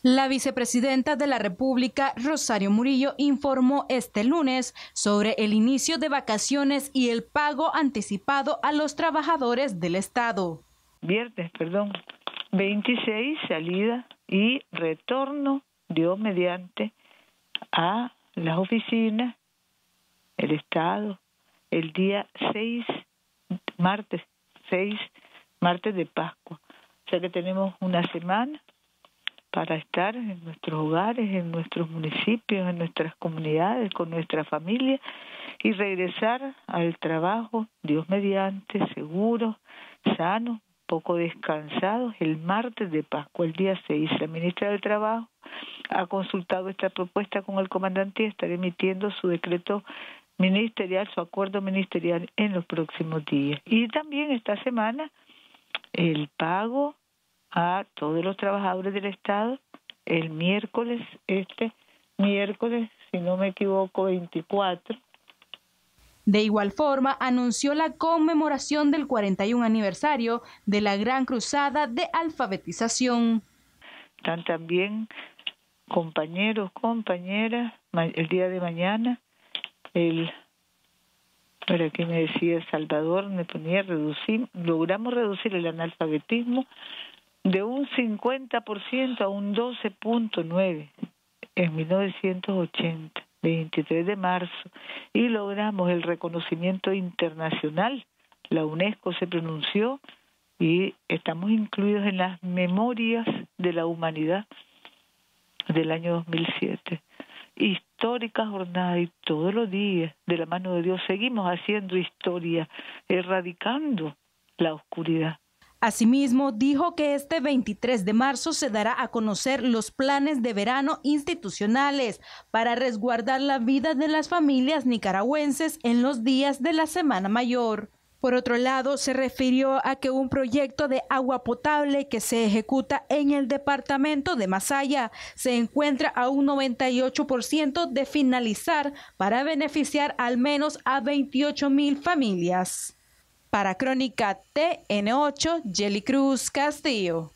La vicepresidenta de la República, Rosario Murillo, informó este lunes sobre el inicio de vacaciones y el pago anticipado a los trabajadores del Estado. Viernes, 26, salida y retorno, Dios mediante, a las oficinas, el Estado, el día 6, martes de Pascua. O sea que tenemos una semana para estar en nuestros hogares, en nuestros municipios, en nuestras comunidades, con nuestra familia y regresar al trabajo, Dios mediante, seguros, sanos, poco descansados, el martes de Pascua, el día 6. La ministra del Trabajo ha consultado esta propuesta con el comandante y estará emitiendo su decreto ministerial, su acuerdo ministerial en los próximos días. Y también esta semana el pago a todos los trabajadores del Estado el miércoles, si no me equivoco, 24. De igual forma, anunció la conmemoración del 41 aniversario de la Gran Cruzada de Alfabetización. Están también compañeros, compañeras, el día de mañana, aquí me decía Salvador, me ponía logramos reducir el analfabetismo de un 50% a un 12.9% en 1980, 23 de marzo, y logramos el reconocimiento internacional. La UNESCO se pronunció y estamos incluidos en las memorias de la humanidad del año 2007. Histórica jornada, y todos los días, de la mano de Dios, seguimos haciendo historia, erradicando la oscuridad. Asimismo, dijo que este 23 de marzo se dará a conocer los planes de verano institucionales para resguardar la vida de las familias nicaragüenses en los días de la Semana Mayor. Por otro lado, se refirió a que un proyecto de agua potable que se ejecuta en el departamento de Masaya se encuentra a un 98% de finalizar para beneficiar al menos a 28,000 familias. Para Crónica TN8, Yeli Cruz Castillo.